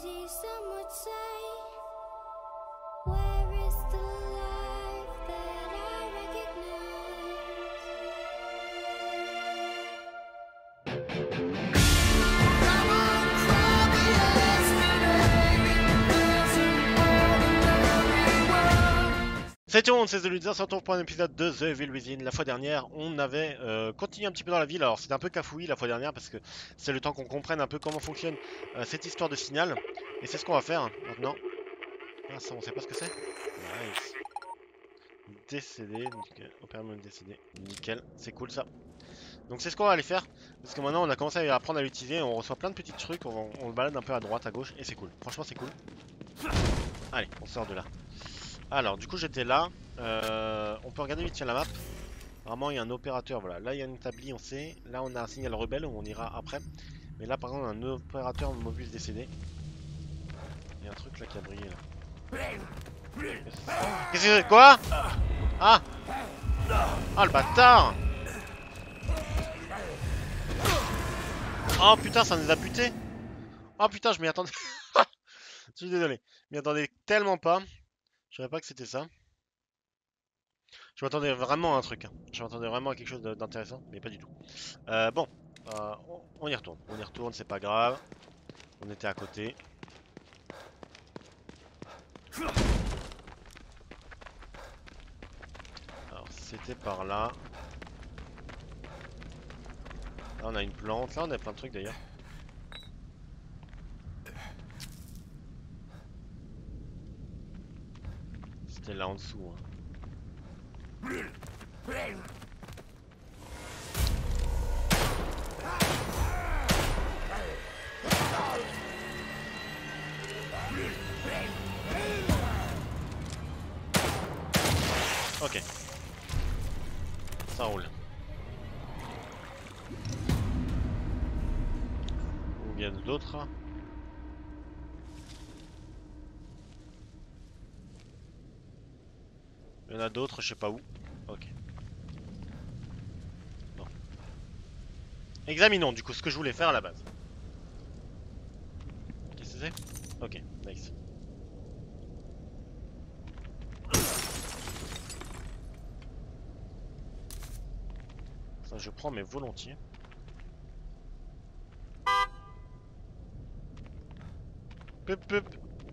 easy, some would say. Where is the life that I Salut tout le monde, c'est The Loser, on se retrouve pour un épisode de The Evil Within. La fois dernière, on avait continué un petit peu dans la ville. Alors c'était un peu cafouillis la fois dernière parce que c'est le temps qu'on comprenne un peu comment fonctionne cette histoire de signal. Et c'est ce qu'on va faire maintenant. Ah ça, on sait pas ce que c'est. Nice. Décédé, opéralement décédé. Nickel, c'est cool ça. Donc c'est ce qu'on va aller faire. Parce que maintenant on a commencé à apprendre à l'utiliser. On reçoit plein de petits trucs, on le balade un peu à droite, à gauche. Et c'est cool, franchement c'est cool. Allez, on sort de là. Alors du coup j'étais là. On peut regarder vite sur la map. Vraiment il y a un opérateur, voilà. Là il y a une établi, on sait. Là on a un signal rebelle où on ira après. Mais là par exemple on a un opérateur mobile décédé. Il y a un truc là qui a brillé là. Qu'est-ce que c'est? Quoi? Ah! Ah le bâtard! Oh putain ça nous a buté! Oh putain je m'y attendais. Je suis désolé. Je m'y attendais tellement pas. Je savais pas que c'était ça. Je m'attendais vraiment à un truc, hein. Je m'attendais vraiment à quelque chose d'intéressant, mais pas du tout. Bon, on y retourne. On y retourne, c'est pas grave. On était à côté. Alors, c'était par là. Là, on a une plante. Là, on a plein de trucs d'ailleurs. C'était là en dessous, hein. Ok. Ça roule. Il y a d'autres. Il y en a d'autres, je sais pas où. Ok. Bon. Examinons du coup ce que je voulais faire à la base. Qu'est-ce que c'est? Ok, nice. Ça je prends mais volontiers. Pup, pup.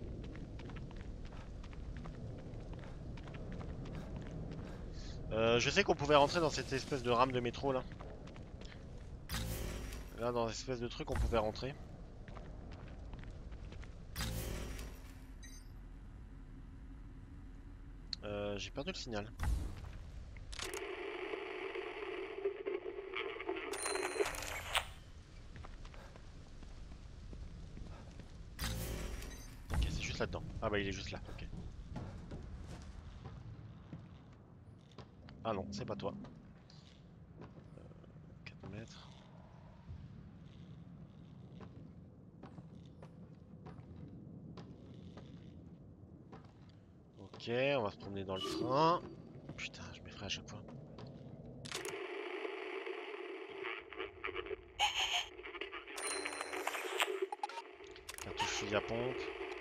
Je sais qu'on pouvait rentrer dans cette espèce de rame de métro là. Là dans cette espèce de truc on pouvait rentrer. J'ai perdu le signal. Ok, c'est juste là-dedans. Ah bah il est juste là, ok. Ah non, c'est pas toi. 4 mètres. Ok, on va se promener dans le train. Putain, je m'effraie à chaque fois. Cartouche fusil à pompe.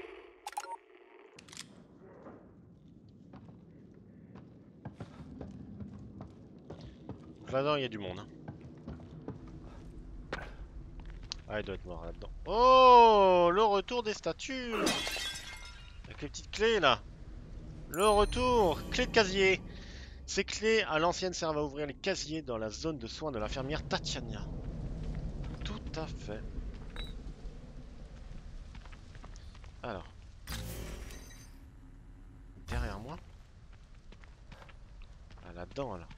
Donc là-dedans, il y a du monde, hein. Ah, il doit être mort là-dedans. Oh, le retour des statues. Avec les petites clés là. Le retour. Clé de casier. Ces clés à l'ancienne servent à ouvrir les casiers dans la zone de soins de l'infirmière Tatiana. Tout à fait. Alors. Derrière moi. Ah, là-dedans alors.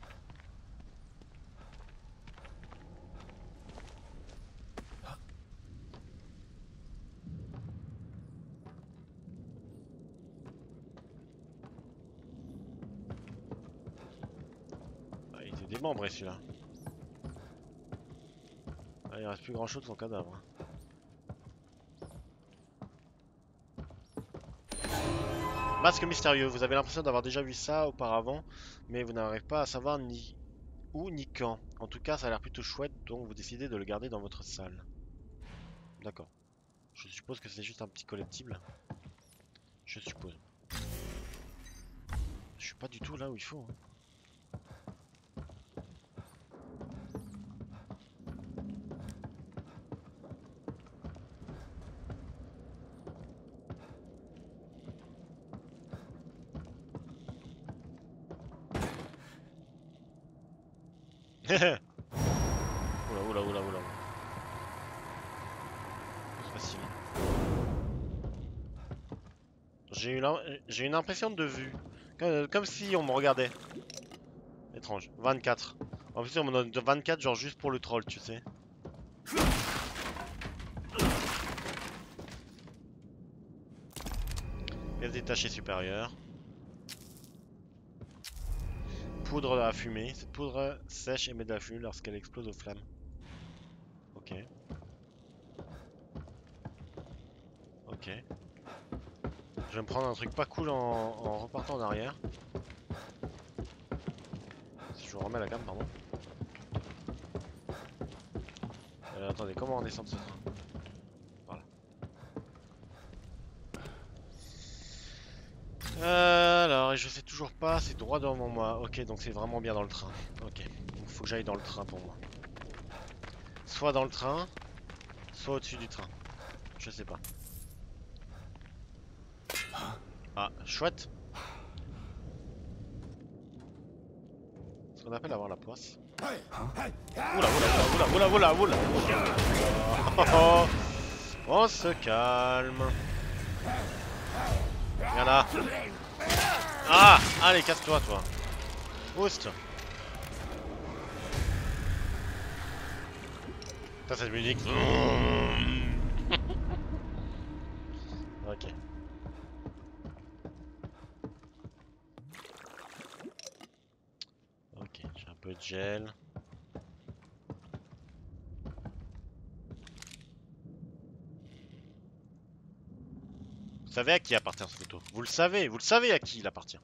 Ah, il était démembré celui-là. Ah, il reste plus grand chose de son cadavre, hein. Masque mystérieux, vous avez l'impression d'avoir déjà vu ça auparavant, mais vous n'arrivez pas à savoir ni où ni quand. En tout cas, ça a l'air plutôt chouette, donc vous décidez de le garder dans votre salle. D'accord. Je suppose que c'est juste un petit collectible. Je suppose. Je suis pas du tout là où il faut. Hein. Oula, oula, oula, oula. C'est facile. J'ai une impression de vue. Comme si on me regardait. Étrange. 24. En plus, on me donne 24, genre juste pour le troll, tu sais. Pièce détachée supérieure. Poudre à fumer. Cette poudre sèche émet de la fumée lorsqu'elle explose aux flammes. Ok. Ok. Je vais me prendre un truc pas cool en repartant en arrière. Si je remets la gamme, pardon. Attendez, comment on descend de ce train? Voilà. Alors, et je sais toujours pas, c'est droit devant moi. Ok, donc c'est vraiment bien dans le train. Ok, donc faut que j'aille dans le train pour moi. Soit dans le train, soit au-dessus du train. Je sais pas. Ah, chouette. Ce qu'on appelle avoir la poisse. Oula, oula, oula, oula, oula, oula, oula. Ok. Oh, on se calme. Viens là. Ah, allez, casse-toi, toi. Boost. Putain, cette musique. Ok. Ok, j'ai un peu de gel. Vous savez à qui appartient ce photo? Vous le savez à qui il appartient.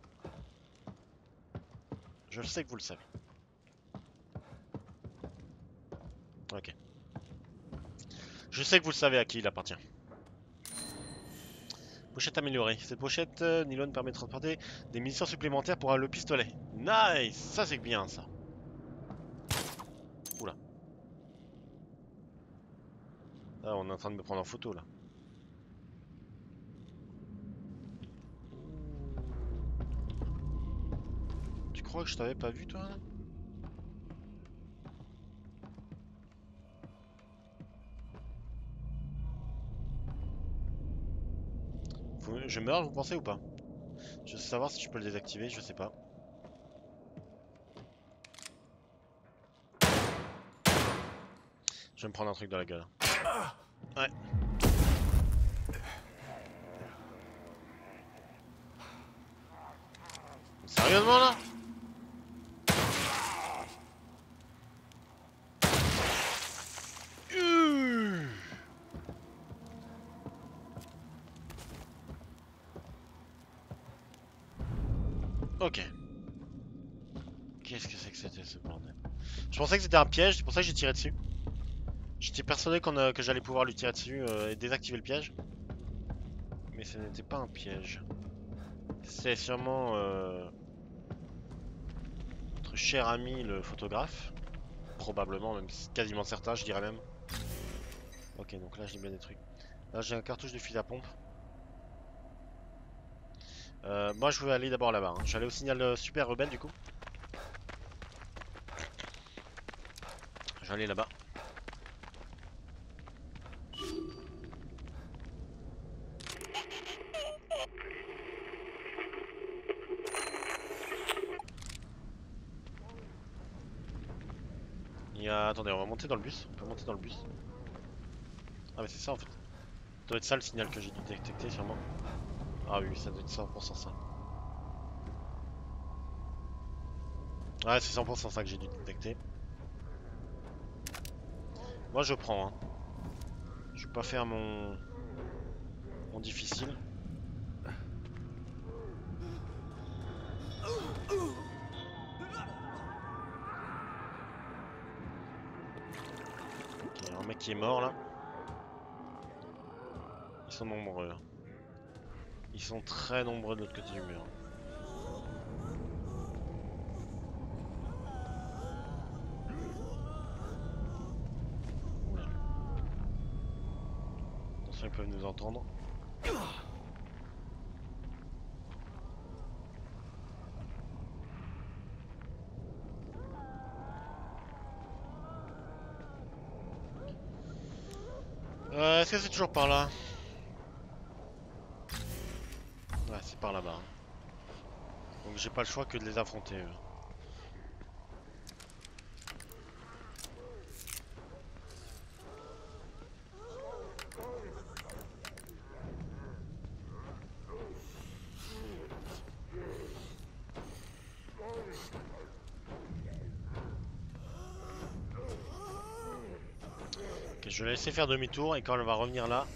Je sais que vous le savez. Ok. Je sais que vous le savez à qui il appartient. Pochette améliorée. Cette pochette nylon permet de transporter des munitions supplémentaires pour le pistolet. Nice! Ça c'est bien ça. Oula. Ah, on est en train de me prendre en photo là. Tu crois que je t'avais pas vu toi? Je meurs, vous pensez ou pas? Je veux savoir si je peux le désactiver, je sais pas. Je vais me prendre un truc dans la gueule. Ouais. Sérieusement là? Ok. Qu'est-ce que c'est que c'était ce bordel? Je pensais que c'était un piège, c'est pour ça que j'ai tiré dessus. J'étais persuadé que j'allais pouvoir lui tirer dessus et désactiver le piège. Mais ce n'était pas un piège. C'est sûrement notre cher ami le photographe. Probablement, même quasiment certain, je dirais même. Ok, donc là j'ai bien des trucs. Là j'ai un cartouche de fusil à pompe. Moi je veux aller d'abord là-bas. Hein. Je vais aller au signal super rebelle du coup. Je vais aller là-bas. Attendez, on va monter dans le bus. On peut monter dans le bus. Ah mais c'est ça en fait. Ça doit être ça le signal que j'ai dû détecter sûrement. Ah oui, ça doit être 100% ça. Ouais, c'est 100% ça que j'ai dû détecter. Moi je prends. Hein. Je vais pas faire mon difficile. Ok, un mec qui est mort là. Ils sont nombreux. Ils sont très nombreux de l'autre côté du mur. Oula. Attention, ils peuvent nous entendre. Est-ce que c'est toujours par là? Ouais, c'est par là-bas. Donc j'ai pas le choix que de les affronter. Ok, je vais laisser faire demi-tour et quand elle va revenir là.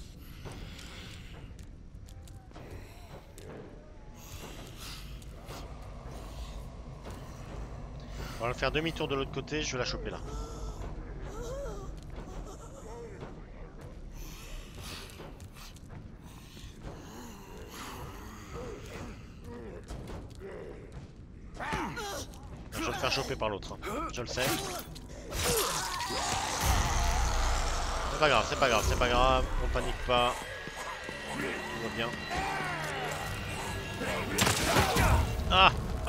On va faire demi-tour de l'autre côté, je vais la choper là. Je vais me faire choper par l'autre, hein. Je le sais. C'est pas grave, c'est pas grave, c'est pas grave, on panique pas. Tout va bien. Ah!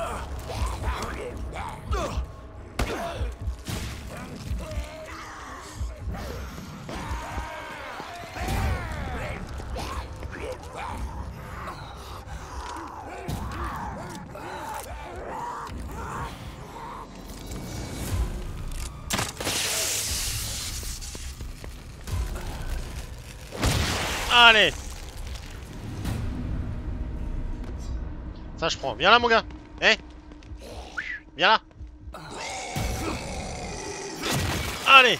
Allez! Ça je prends. Viens là mon gars! Eh! Viens là! Allez!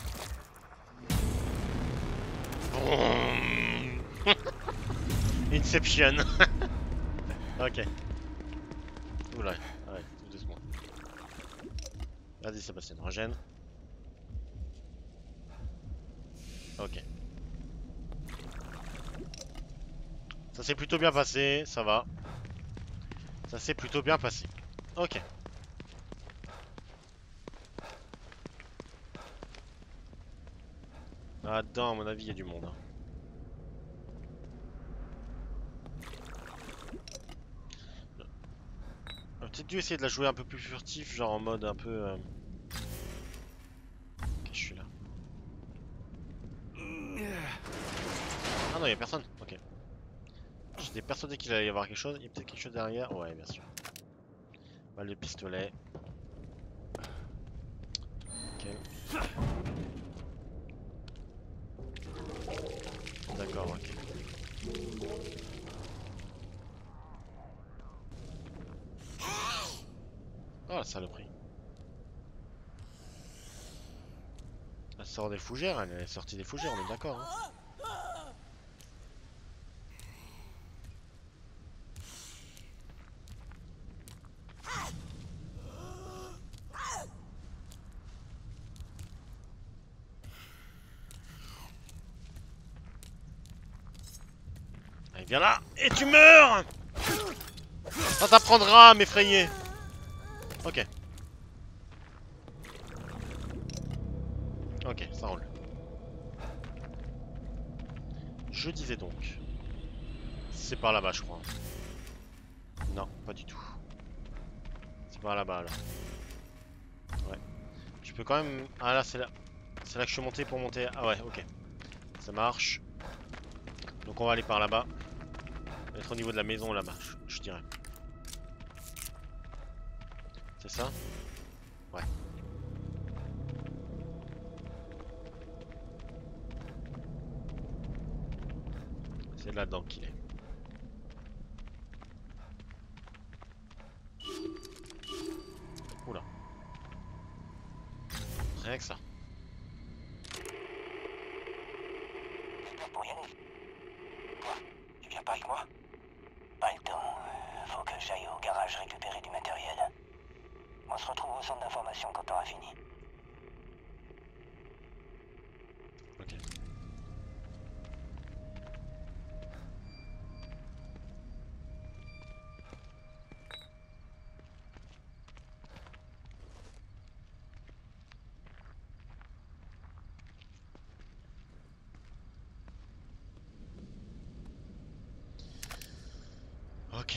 Inception! Ok. Oula, ouais, tout doucement. Vas-y Sébastien, régène. Ok. Ça s'est plutôt bien passé, ça va. Ça s'est plutôt bien passé. Ok. Là-dedans, à mon avis, il y a du monde. J'aurais peut-être dû essayer de la jouer un peu plus furtif, genre en mode un peu... Ok, je suis là. Ah non, il y a personne. Ok. J'étais persuadé qu'il allait y avoir quelque chose. Il y a peut-être quelque chose derrière. Ouais, bien sûr. Balle de pistolet. Nickel. D'accord, ok. Oh la saloperie. Elle sort des fougères, elle est sortie des fougères, on est d'accord. Hein. Allez, viens là et tu meurs. Ça t'apprendra à m'effrayer. Ok. Ok, ça roule. Je disais donc. C'est par là-bas, je crois. Non, pas du tout. C'est par là-bas, là. Ouais. Je peux quand même... Ah là, c'est là. C'est là que je suis monté pour monter. Ah ouais, ok. Ça marche. Donc on va aller par là-bas. Être au niveau de la maison là-bas, je dirais. C'est ça? Ouais. C'est là-dedans qu'il est. Oula. Rien que ça. Pour y aller. Toi, tu viens pas avec moi? Pas le temps. Faut que j'aille au garage récupérer du matériel. On se retrouve au centre d'information quand t'auras fini. Ok. Ok.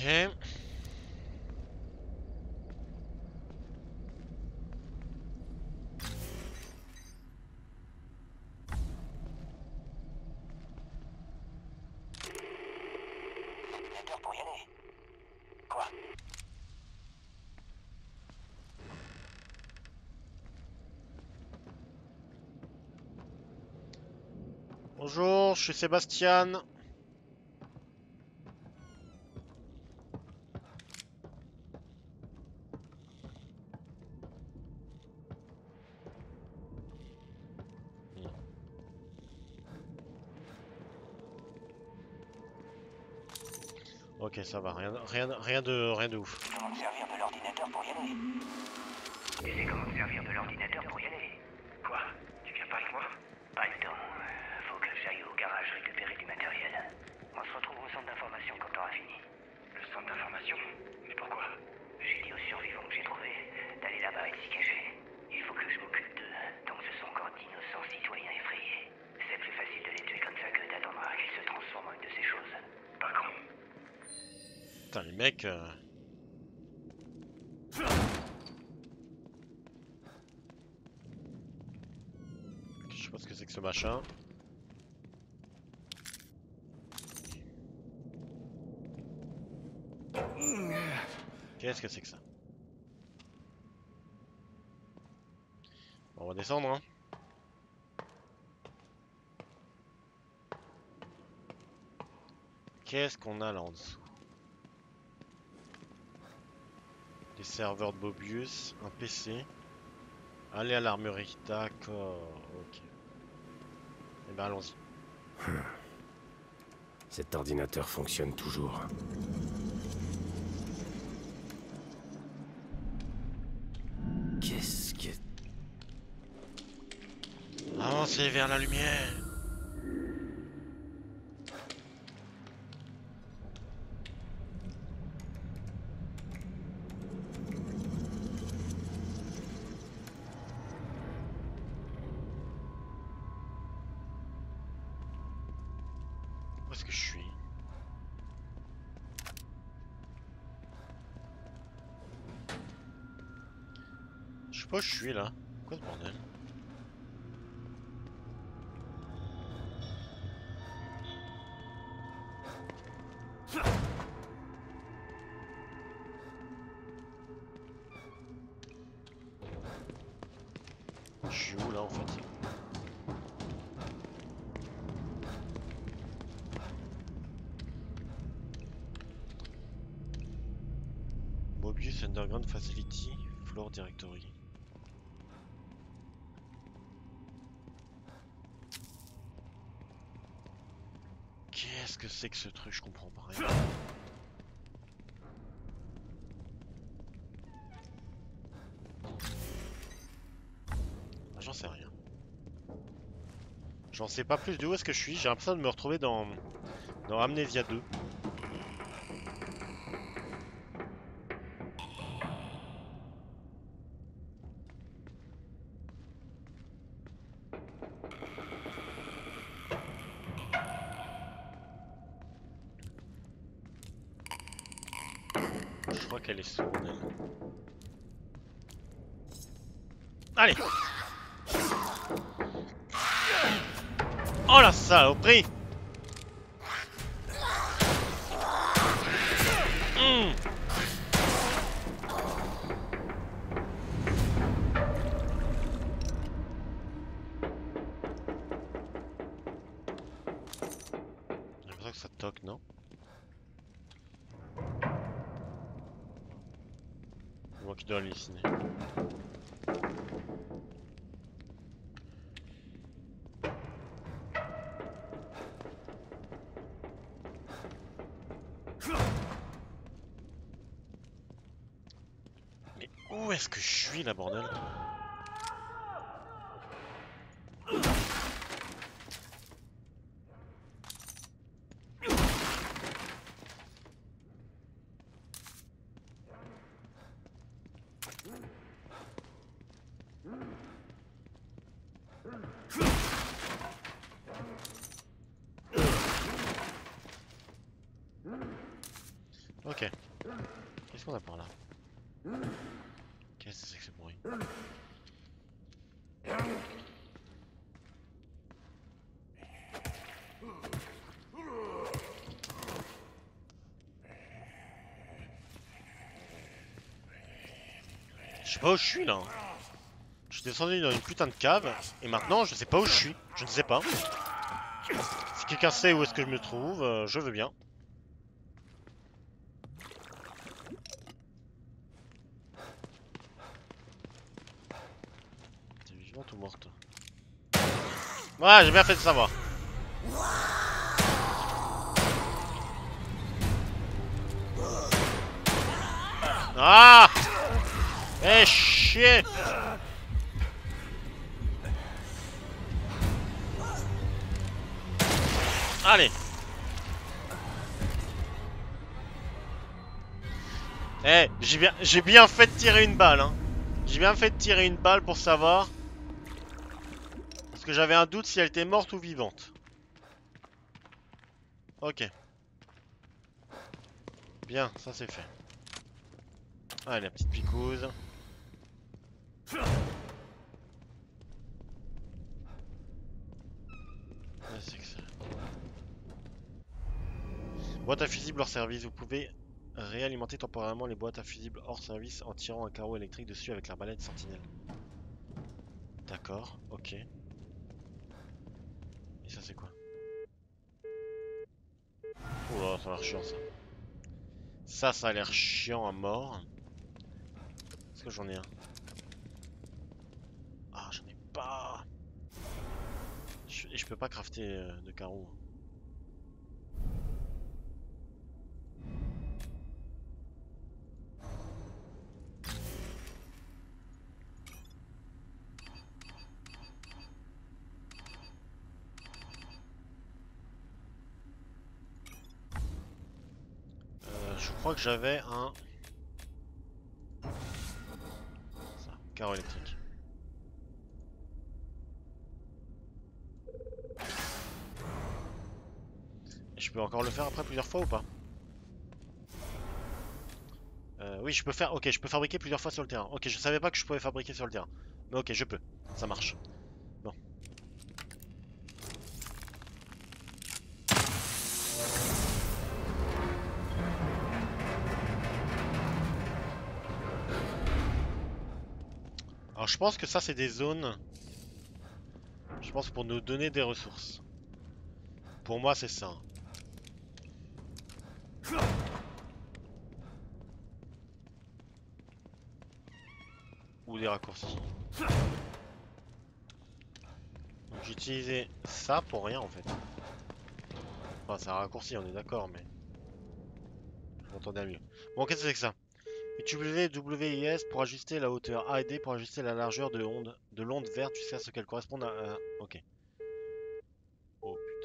Ordinateur pour y aller. Quoi? Bonjour, je suis Sébastien. Ok, ça va, rien de ouf. Comment me servir de l'ordinateur pour y aller? Tu sais comment me servir de l'ordinateur pour y aller? Quoi? Tu viens pas avec moi? Pas le temps. Faut que j'aille au garage récupérer du matériel. On se retrouve au centre d'information quand t'auras fini. Le centre d'information? Mais pourquoi? J'ai dit aux survivants que j'ai trouvés d'aller là-bas et de s'y cacher. Il faut que je m'occupe d'eux, tant que ce sont encore d'innocents citoyens effrayés. C'est plus facile de les tuer comme ça que d'attendre à qu'ils se transforment en une de ces choses. Pas con. Putain, les mecs. Je sais pas ce que c'est que ce machin. Qu'est-ce que c'est que ça? Bon, on va descendre, hein. Qu'est-ce qu'on a là en dessous? Des serveurs de Mobius, un PC. Aller à l'armurerie, d'accord, ok. Eh ben allons-y. Cet ordinateur fonctionne toujours. Qu'est-ce que... Avancez vers la lumière. Où est-ce que je suis? Je sais pas où je suis là. Quoi ce bordel? Je suis où là en fait? Mobius Underground Facility, Floor Directory. Qu'est-ce que c'est que ce truc? Je comprends pas rien. J'en sais rien. J'en sais pas plus de où est-ce que je suis. J'ai l'impression de me retrouver dans Amnesia 2. Je crois qu'elle est sourde, elle. Allez! Oh la saloperie! J'ai l'impression que ça toque, non? Moi qui dois halluciner. Mais où est-ce que je suis là, bordel? Ok. Qu'est-ce qu'on a par là? Qu'est-ce que c'est que ce bruit? Je sais pas où je suis là. Je suis descendu dans une putain de cave et maintenant je sais pas où je suis. Je ne sais pas. Si quelqu'un sait où est-ce que je me trouve, je veux bien. T'es vivante ou morte? Ouais, j'ai bien fait de savoir. Ah! Eh chier! Allez! Eh, j'ai bien fait de tirer une balle, hein. J'ai bien fait de tirer une balle pour savoir. Parce que j'avais un doute si elle était morte ou vivante. Ok. Bien, ça c'est fait. Allez, la petite picouse. Ouais, c'est que ça. Boîte à fusibles hors service. Vous pouvez réalimenter temporairement les boîtes à fusibles hors service en tirant un carreau électrique dessus avec l'arbalète sentinelle. D'accord, ok. Et ça c'est quoi? Oula, ça a l'air chiant ça. Ça a l'air chiant à mort. Est-ce que j'en ai un? Ah, j'en ai pas. Et je peux pas crafter de carreaux. Je crois que j'avais un... Ça, carreau électrique. Et je peux encore le faire après plusieurs fois ou pas? Oui, je peux faire... Ok, je peux fabriquer plusieurs fois sur le terrain. Ok, je savais pas que je pouvais fabriquer sur le terrain. Mais ok, je peux. Ça marche. Bon. Alors je pense que ça c'est des zones. Je pense pour nous donner des ressources. Pour moi c'est ça. Ou des raccourcis. Donc j'ai utilisé ça pour rien en fait. Enfin c'est un raccourci, on est d'accord, mais... Je m'entendais mieux. Bon, qu'est-ce que c'est que ça? Utilisez WIS pour ajuster la hauteur. A et D pour ajuster la largeur de l'onde verte jusqu'à ce qu'elle corresponde à... Ok. Oh putain.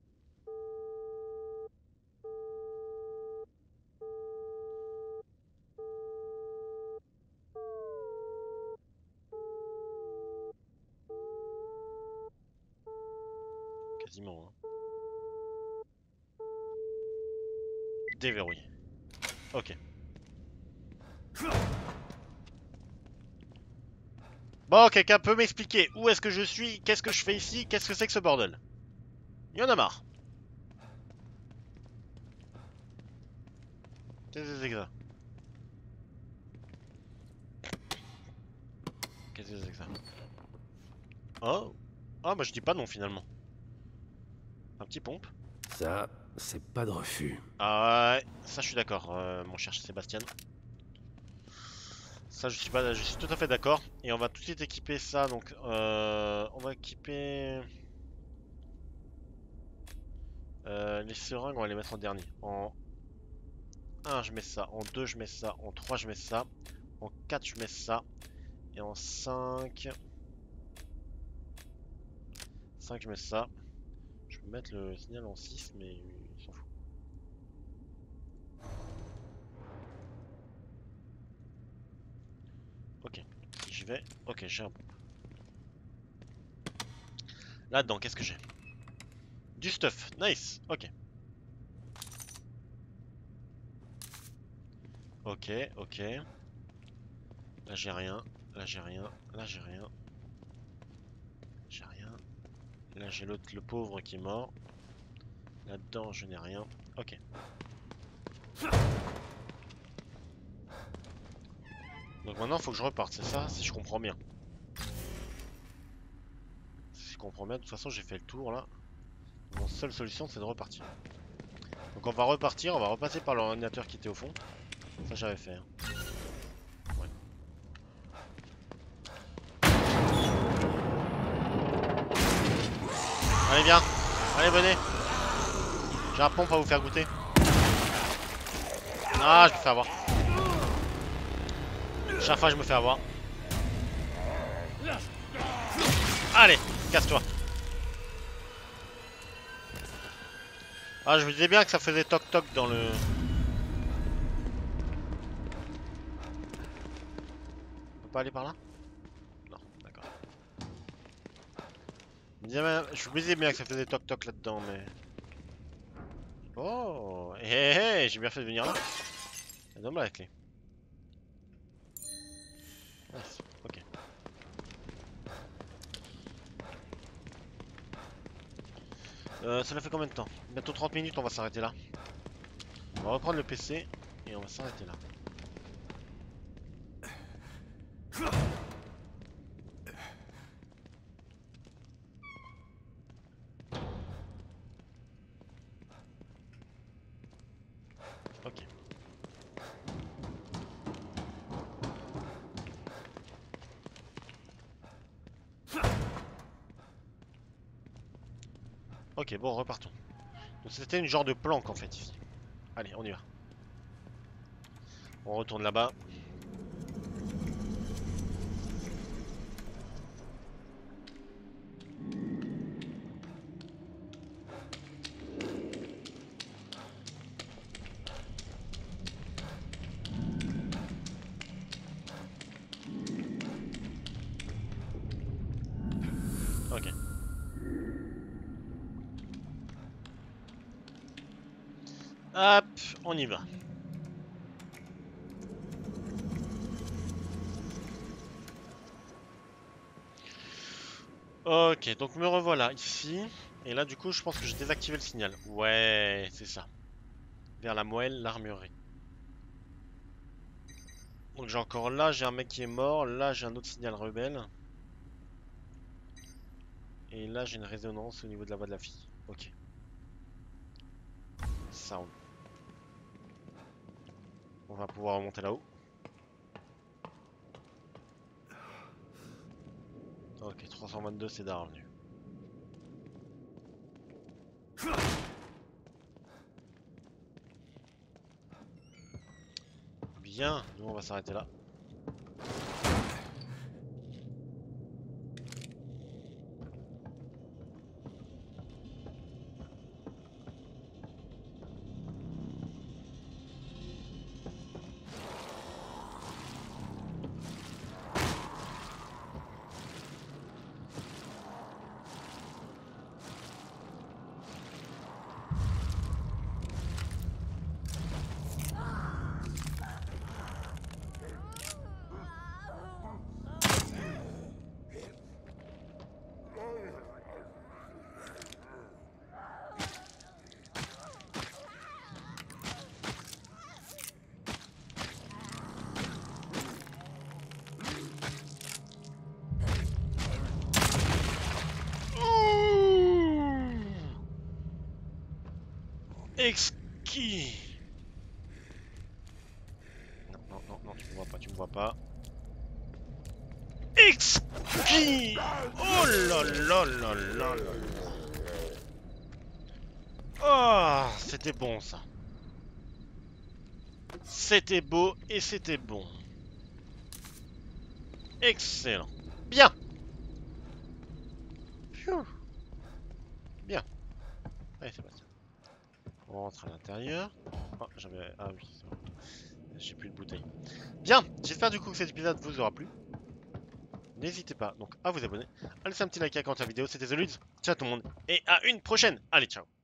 Quasiment, hein. Déverrouillé. Ok. Bon, quelqu'un peut m'expliquer où est-ce que je suis? Qu'est-ce que je fais ici? Qu'est-ce que c'est que ce bordel? Il y en a marre. Qu'est-ce que c'est que ça? Qu'est-ce que c'est que ça? Oh. Ah, bah je dis pas non finalement. Un petit pompe. Ça, c'est pas de refus. Ah ouais, ça je suis d'accord, mon cher Sébastien. Ça je suis pas, je suis tout à fait d'accord. Et on va tout de suite équiper ça, donc on va équiper les seringues, on va les mettre en dernier. En 1 je mets ça, en 2 je mets ça, en 3 je mets ça, en 4 je mets ça, et en 5 je mets ça. Je peux mettre le signal en 6 mais il s'en fout. Ok, si j'y vais, ok j'ai un pompe. Là-dedans, qu'est-ce que j'ai? Du stuff, nice, ok. Ok, ok. Là j'ai rien. Là j'ai rien. Là j'ai rien. J'ai rien. Là j'ai l'autre, le pauvre qui est mort. Là-dedans je n'ai rien. Ok. Donc maintenant il faut que je reparte, c'est ça, si je comprends bien. Si je comprends bien, de toute façon j'ai fait le tour là. Mon seule solution c'est de repartir. Donc on va repartir, on va repasser par l'ordinateur qui était au fond. Ça j'avais fait. Hein. Ouais. Allez viens. Allez venez. J'ai un pompe à vous faire goûter. Ah je me fais avoir. Chaque fois je me fais avoir. Allez, casse-toi. Ah je me disais bien que ça faisait toc toc dans le... On peut pas aller par là? Non, d'accord. Je me disais bien que ça faisait toc toc là-dedans mais... Oh, hé hé, j'ai bien fait de venir là. Donne-moi la clé. Nice. Ok. Ça fait combien de temps? Bientôt 30 minutes, on va s'arrêter là. On va reprendre le PC et on va s'arrêter là. Ok. Ok, bon, repartons. Donc c'était une genre de planque en fait ici. Allez, on y va. On retourne là-bas. Ok. Hop, on y va. Ok, donc me revoilà ici. Et là, du coup, je pense que j'ai désactivé le signal. Ouais, c'est ça. Vers la moelle, l'armurerie. Donc j'ai encore là, j'ai un mec qui est mort. Là, j'ai un autre signal rebelle. Et là, j'ai une résonance au niveau de la voix de la fille. Ok. Sound. On va pouvoir remonter là-haut. Ok, 322, c'est déjà revenu. Bien, nous on va s'arrêter là. Exquis. Non, non, non, non, tu me vois pas, tu me vois pas. Exquis. Oh là là là là là. Oh, c'était bon ça. C'était beau et c'était bon. Excellent. Bien. Pfiou. Bien. Allez, c'est parti. On rentre à l'intérieur. Oh, j'avais... Ah oui, c'est bon. J'ai plus de bouteille. Bien, j'espère du coup que cet épisode vous aura plu. N'hésitez pas donc à vous abonner, à laisser un petit like à quand la vidéo. C'était The Ludes. Ciao tout le monde et à une prochaine. Allez, ciao.